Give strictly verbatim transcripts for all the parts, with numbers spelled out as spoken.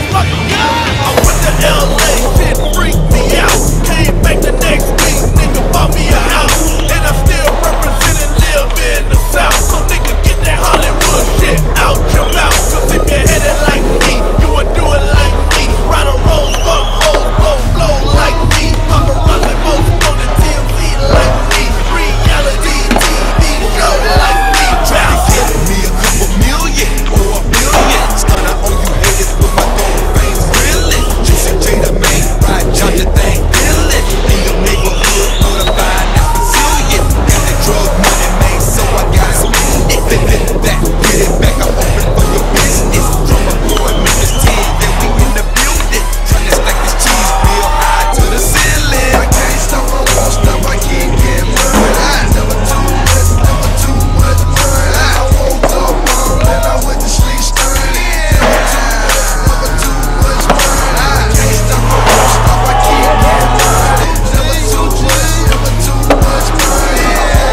I went to L A, shit freaked me out. Came back the next week, nigga bought me a house. And I still representing, live in the South. So nigga, get that Hollywood shit out your mouth. Cause if you're headed like me, you would do it like me. Ride a rolls, fuck hoes, blow, blow like me. Paparazzi most on the T M Z like me. Reality T V show like me. Try to get me a couple million or a billion. Stun out on you haters with my gold veins, really. Juicy J the main, ride jump the thing, feel it. In your neighborhood, put a fine and Brazilian. Got that drug money made, so I gotta spend it. Flip it back, get it back, I'm open for your business. From a boy, Memphis ten, then we in the building. Tryna stack this cheese bill high to the ceiling. I can't stop, I won't stop, I keep getting money. Never too much, never too much money. I woke up wrong and I went to sleep stunning. Never too much, never too much money. I can't stop, I won't stop, I keep getting money. Never too much, never too much money.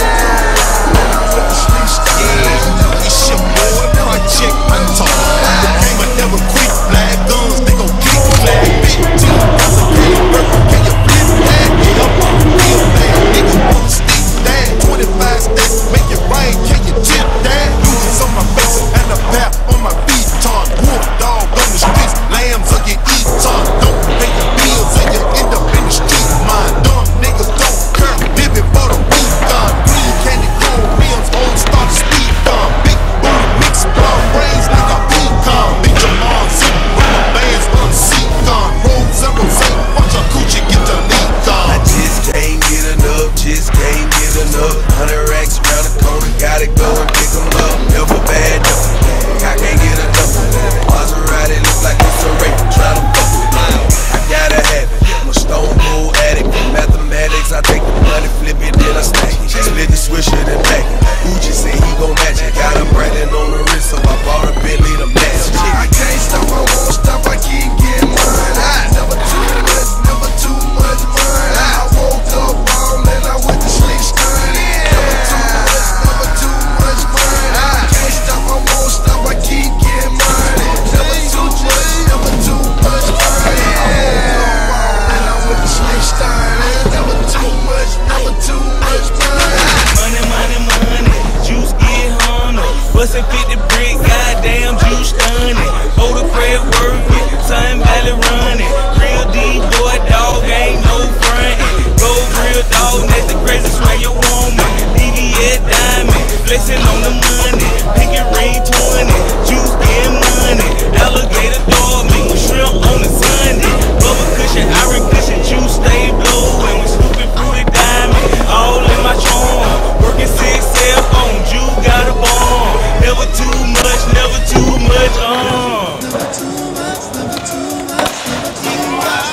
And I went to sleep stunning. It's your boy, Project Hunter. The game I never quit, flag guns, they gon' keep flag. fifteen thousand K, can you flip that? Get up on the wheel, man, nigga wanna stick that. twenty-five stacks, make it rain, can you tip that? Bruises on my face and a pat on my feet, ton. Wolf dog on the streets, lambs will get eaten. Don't pay your bills and you end up in the street. Mine dumb niggas don't care, living for the weekend. Green candy corn rims, old start speed gun. Big booty mix blonde brains like a pecan. Big Jamal suit with my bands unseat gun. Roll zero eight, watch a coochie get the lead done. I just can't get enough, just can't get enough. Hundred racks around the corner, gotta go and pick 'em up. Never bad, never bad. I can't get enough. Maserati look like it's a rape, tryna fuck with mine. I gotta have it. I'm a stone cold addict. Mathematics, I take the money, flip it, then I stack it. Split the swisher, then back it. Gucci say he gon' match it. Got a branding on the wrist, so I bought a Bentley to match it. I can't stop, I won't stop, I keep getting money. Never too much, never too much money. I woke up wrong and I went to sleep stunning. Never too much, never too much money. I can't stop, I won't stop, I keep getting money. Never too much, never too much money. I woke up wrong and I went to sleep stunning. Never too much, never too much money. Money, money, money, juice get honey. Bustin' fifty brick, goddamn juice stunning. Older credit working, Sun Valley running. Real D boy, dog ain't no frontin'. Gold real dog, that's the crazy swag you want me. D V S diamond, flexing on the money. Pinky ring twenty, juice getting money. Alligator dog, make shrimp on the Sunday. Bubble cushion, iron cushion, juice stay blowin'. We scooping fruity diamond, all in my trunk. Working six cell phone, juice got a bomb. Never too much, never too much, uh. Never too much, never too much, never too much,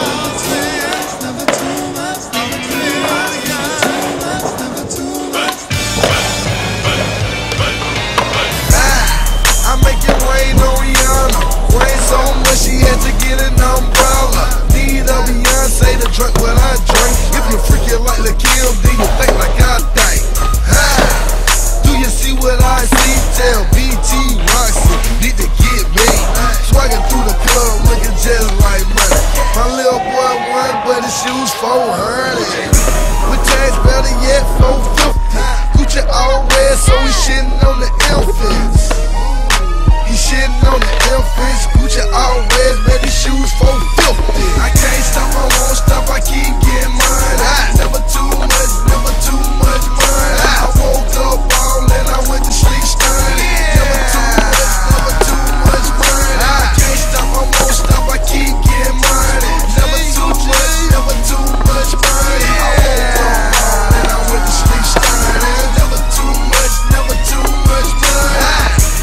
never too much, never too much. I make it rain on Rihanna. Rain so much she had to get an umbrella. Need a Beyonce to drink what I drink. If you freaking like the kill, then you think like I think. Do you see what I see? Tell B T Roxy, need to get me. Swagging through the club, looking just like money. My little boy won, but his shoes four hundred. With tags better yet, four fifty. Gucci all red, so he shitting on the infants. He shitting on the infants. Gucci all red, man, these shoes four fifty. I can't stop, I won't stop, I keep getting money. Never too much, never too much money. I woke up wrong and I went to sleep stunning. Never too much, never too much money. I can't stop, I won't stop, I keep getting money. Never too much, never too much money. I woke up wrong and I went to sleep stunning. Never too much, never too much money.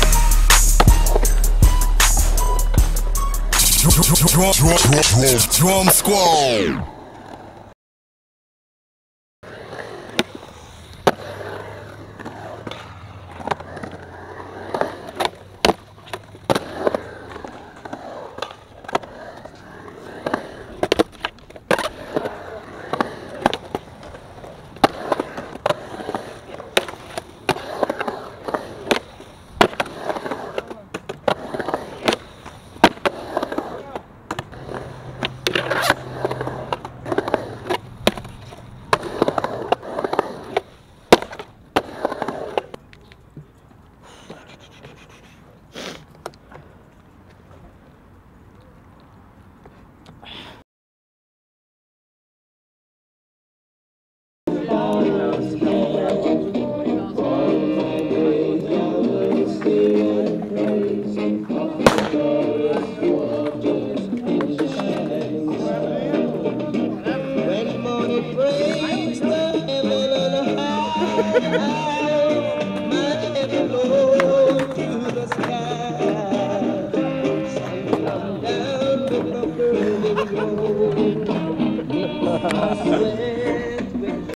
Drum, drum, drum, drum, drum squad. I swear